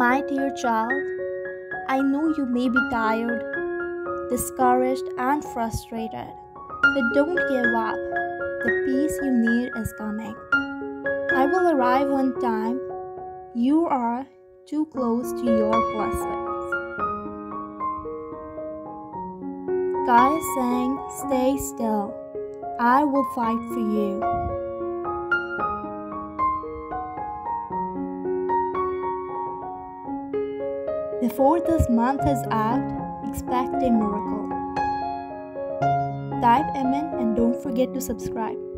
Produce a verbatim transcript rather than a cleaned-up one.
My dear child, I know you may be tired, discouraged, and frustrated, but don't give up. The peace you need is coming. I will arrive on time. You are too close to your blessings. God is saying, stay still. I will fight for you. Before this month is out, expect a miracle. Type Amen and don't forget to subscribe.